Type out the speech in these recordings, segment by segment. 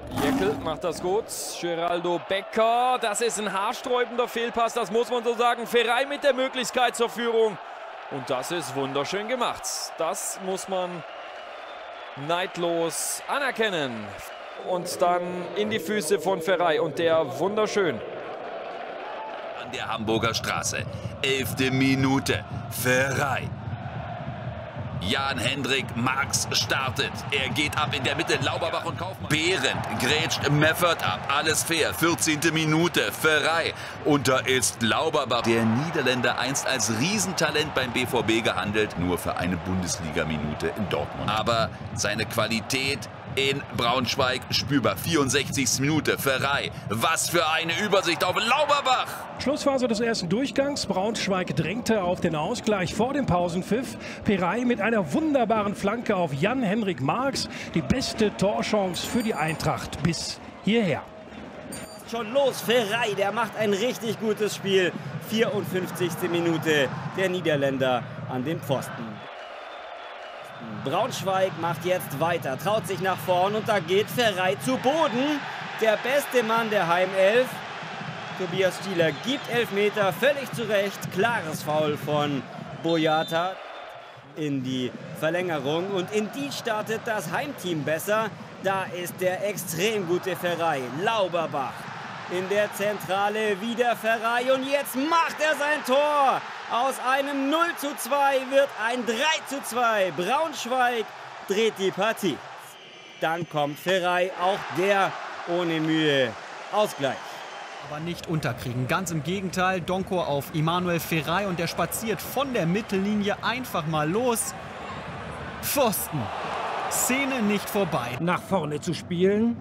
Jäckel macht das gut. Geraldo Becker, das ist ein haarsträubender Fehlpass, das muss man so sagen. Ferrei mit der Möglichkeit zur Führung. Und das ist wunderschön gemacht. Das muss man neidlos anerkennen. Und dann in die Füße von Ferrei und der wunderschön. An der Hamburger Straße. 11. Minute. Ferrei. Jan-Hendrik Marx startet. Er geht ab in der Mitte. Lauberbach und Kaufmann. Behrendt grätscht Meffert ab. Alles fair. 14. Minute. Ferrei. Und da ist Lauberbach. Der Niederländer einst als Riesentalent beim BVB gehandelt. Nur für eine Bundesliga-Minute in Dortmund. Aber seine Qualität in Braunschweig spürbar. 64. Minute. Ferrei. Was für eine Übersicht auf Lauberbach. Schlussphase des ersten Durchgangs. Braunschweig drängte auf den Ausgleich vor dem Pausenpfiff. Ferrei mit einer wunderbaren Flanke auf Jan-Hendrik Marx. Die beste Torchance für die Eintracht bis hierher. Schon los, Ferrei, der macht ein richtig gutes Spiel. 54. Minute, der Niederländer an den Pfosten. Braunschweig macht jetzt weiter, traut sich nach vorn und da geht Ferrei zu Boden. Der beste Mann der Heimelf. Tobias Stieler gibt Elfmeter, völlig zu Recht. Klares Foul von Boyata in die Verlängerung. Und in die startet das Heimteam besser. Da ist der extrem gute Ferrei, Lauberbach. In der Zentrale wieder Ferrei und jetzt macht er sein Tor. Aus einem 0:2 wird ein 3:2. Braunschweig dreht die Partie. Dann kommt Ferrei, auch der ohne Mühe. Ausgleich. Aber nicht unterkriegen. Ganz im Gegenteil, Donkor auf Emanuel Ferrei und der spaziert von der Mittellinie einfach mal los. Pfosten. Szene nicht vorbei. Nach vorne zu spielen.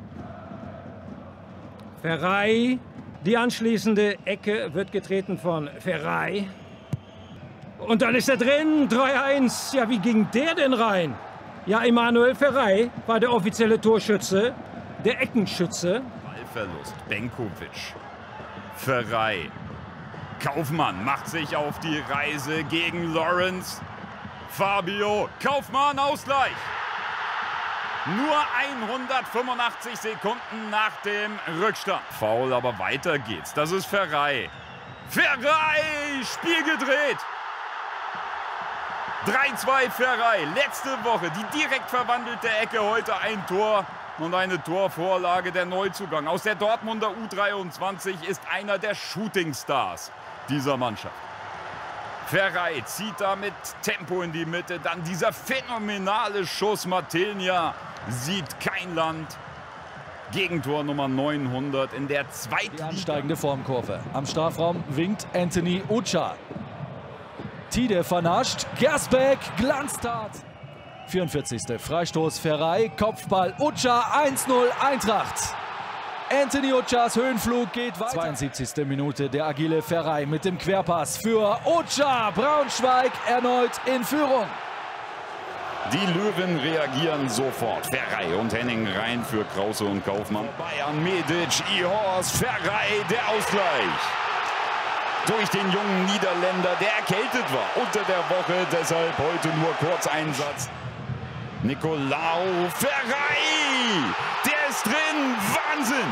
Ferrei. Die anschließende Ecke wird getreten von Ferrei. Und dann ist er drin. 3:1. Ja, wie ging der denn rein? Ja, Emanuel Ferrei war der offizielle Torschütze, der Eckenschütze. Ballverlust. Benkovic. Ferrei. Kaufmann macht sich auf die Reise gegen Lawrence. Fabio. Kaufmann, Ausgleich. Nur 185 Sekunden nach dem Rückstand. Foul, aber weiter geht's. Das ist Ferrei. Ferrei, Spiel gedreht. 3:2 Ferrei. Letzte Woche die direkt verwandelte Ecke, heute ein Tor und eine Torvorlage. Der Neuzugang aus der Dortmunder U23 ist einer der Shootingstars dieser Mannschaft. Ferrei zieht damit Tempo in die Mitte. Dann dieser phänomenale Schuss. Matilnia sieht kein Land. Gegentor Nummer 900 in der zweiten Die ansteigende Formkurve. Am Strafraum winkt Anthony Ucha. Tide vernascht. Gersbeck, Glanztat. 44. Freistoß Ferrei. Kopfball Ucha. 1:0 Eintracht. Anthony Uchas Höhenflug geht weiter. 72. Minute, der agile Ferrei mit dem Querpass für Ucha. Braunschweig erneut in Führung. Die Löwen reagieren sofort. Ferrei und Henning rein für Krause und Kaufmann. Bayern, Medic, Ihorst, Ferrei, der Ausgleich. Durch den jungen Niederländer, der erkältet war unter der Woche, deshalb heute nur Kurzeinsatz. Nicolau, Ferrei, der ist drin, Wahnsinn!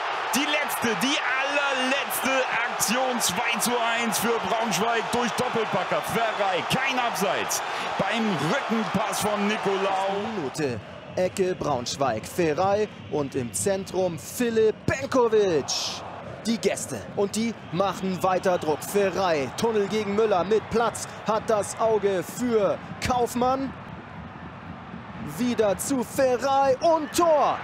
Die allerletzte Aktion, 2:1 für Braunschweig durch Doppelpacker. Ferrei, kein Abseits beim Rückenpass von Nicolau. Minute, Ecke Braunschweig, Ferrei und im Zentrum Philipp Benkovic. Die Gäste und die machen weiter Druck. Ferrei, Tunnel gegen Müller mit Platz, hat das Auge für Kaufmann. Wieder zu Ferrei und Tor.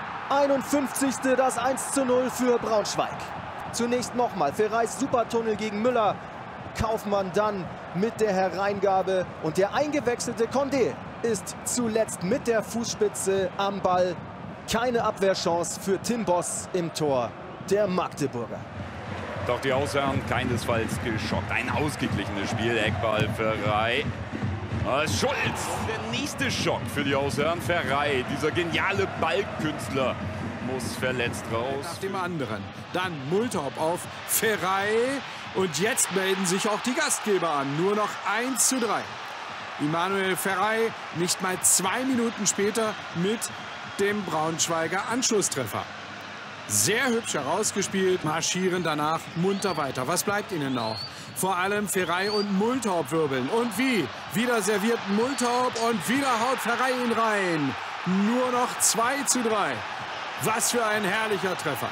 51. das 1:0 für Braunschweig. Zunächst nochmal Ferreis Supertunnel gegen Müller. Kaufmann dann mit der Hereingabe und der eingewechselte Condé ist zuletzt mit der Fußspitze am Ball. Keine Abwehrchance für Tim Boss im Tor der Magdeburger. Doch die Hausherren keinesfalls geschockt. Ein ausgeglichenes Spiel, Eckball Ferrei. Schulz, der nächste Schock für die Hausherren. Ferrei, dieser geniale Ballkünstler, muss verletzt raus. Nach dem anderen. Dann Multorp auf Ferrei. Und jetzt melden sich auch die Gastgeber an. Nur noch 1:3. Emanuel Ferrei nicht mal 2 Minuten später mit dem Braunschweiger Anschlusstreffer. Sehr hübsch herausgespielt, marschieren danach munter weiter. Was bleibt ihnen noch? Vor allem Ferrei und Multhaup wirbeln. Und wie? Wieder serviert Multhaup und wieder haut Ferrei ihn rein. Nur noch 2:3. Was für ein herrlicher Treffer.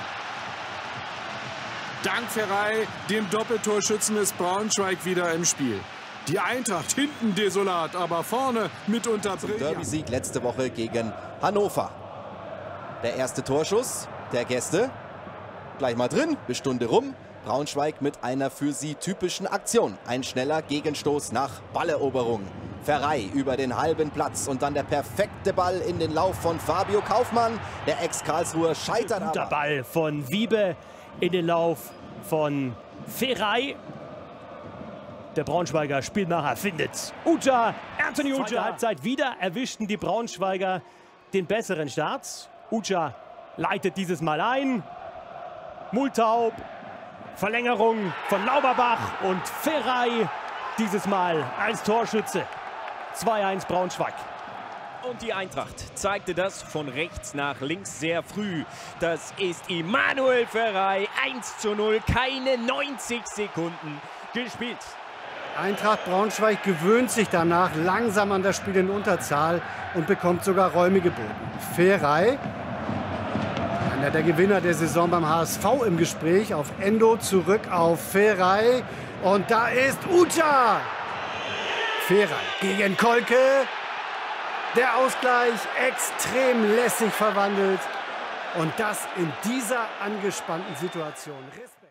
Dank Ferrei, dem Doppeltorschützen, ist Braunschweig wieder im Spiel. Die Eintracht hinten desolat, aber vorne mitunter brillant. Derby-Sieg letzte Woche gegen Hannover. Der erste Torschuss der Gäste. Gleich mal drin, eine Stunde rum. Braunschweig mit einer für sie typischen Aktion. Ein schneller Gegenstoß nach Balleroberung. Ferrei über den halben Platz und dann der perfekte Ball in den Lauf von Fabio Kaufmann. Der Ex-Karlsruher scheitert aber. Guter Ball von Wiebe in den Lauf von Ferrei. Der Braunschweiger Spielmacher findet Ucha. Anthony Ucha. Zweite Halbzeit wieder erwischten die Braunschweiger den besseren Start. Ucha leitet dieses Mal ein. Multhaup. Verlängerung von Lauberbach und Ferrei dieses Mal als Torschütze. 2:1 Braunschweig. Und die Eintracht zeigte das von rechts nach links sehr früh. Das ist Emanuel Ferrei. 1:0, keine 90 Sekunden gespielt. Eintracht Braunschweig gewöhnt sich danach langsam an das Spiel in Unterzahl und bekommt sogar Räume geboten. Ferrei, einer der Gewinner der Saison beim HSV im Gespräch, auf Endo, zurück auf Ferrei. Und da ist Ucha. Ferrei gegen Kolke. Der Ausgleich extrem lässig verwandelt. Und das in dieser angespannten Situation. Respekt.